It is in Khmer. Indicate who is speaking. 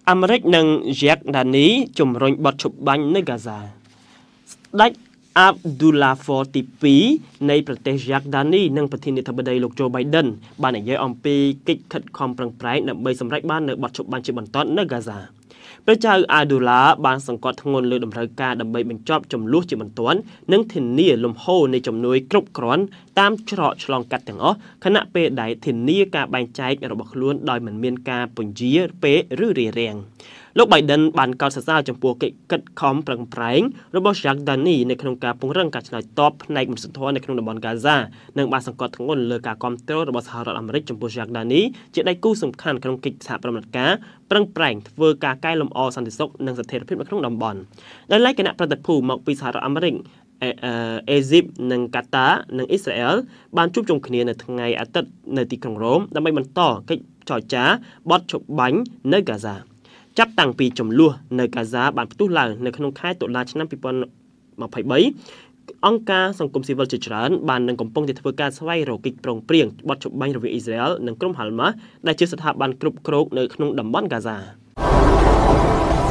Speaker 1: អាមេរិកនិងយ៉ាក់ដានីជំរុញបទឈប់បាញ់នៅហ្គាហ្សាស្ដេចអាប់ឌូឡាហ្វ័រទី2នៃប្រទេសយ៉ាក់ដានីនិងប្រធានាធិបតីលោកโจ Biden បាននិយាយអំពីកិច្ចខិតខំប្រឹងប្រែងដើម្បីសម្រេចបាននូវបទឈប់បាញ់ជាបន្តនៅហ្គាហ្សាព្រះចៅអាឌូឡាបានសង្កត់ធ្ងន់លើតម្រូវការដើម្បីបញ្ចប់ចំនួនជាបន្ទាន់និងធានាលំហូរនៃជំនួយគ្រប់គ្រាន់តាមច្រកឆ្លងកាត់ទាំងអស់ខណៈពេលដែលធានាការបែងចែករបស់ខ្លួនដោយមិនមានការពន្យាពេលឬរារាំងលោក Biden បានកោតសរសើរចំពោះកិច្ចខិតខំប្រឹងប្រែងរបស់ Jack Dani នៅក្នុងការពង្រឹងការឆ្លើយតបផ្នែកមនុស្សធម៌នៅក្នុងតំបន់ Gaza និងបានសង្កត់ធ្ងន់លើការគាំទ្ររបស់សហរដ្ឋអាមេរិកចំពោះ Jack Dani ជាដៃគូសំខាន់ក្នុងកិច្ចសហប្រតិបត្តិការប្រឹងប្រែងធ្វើការកែលម្អសន្តិសុខនិងស្ថិរភាពនៅក្នុងតំបន់ដោយឡែកគណៈប្រតិភូមកពីសហរដ្ឋអាមេរិកអេស៊ីបនិងកាតានិងអ៊ីស្រាអែលបានជួបជុំគ្នានៅថ្ងៃអាទិត្យនៅទីក្រុងរ៉ូមដើម្បីបន្តកិច្ចចរចាបទឈប់បាញ់នៅ Gaza ចាប់តាំងពីចំនួននៅ Gaza បានផ្ទុះឡើងនៅក្នុងខែតុលាឆ្នាំ2023អង្គការសង្គមស៊ីវិលជាច្រើនបាននឹងកំពុងតែធ្វើការស្វែងរកកិច្ចព្រមព្រៀងបទឈប់បាញ់រវាងអ៊ីស្រាអែលនិងក្រុមហាល់ម៉ាស់ដែលជាស្ថាប័នគ្រប់គ្រងនៅក្នុងតំបន់ Gaza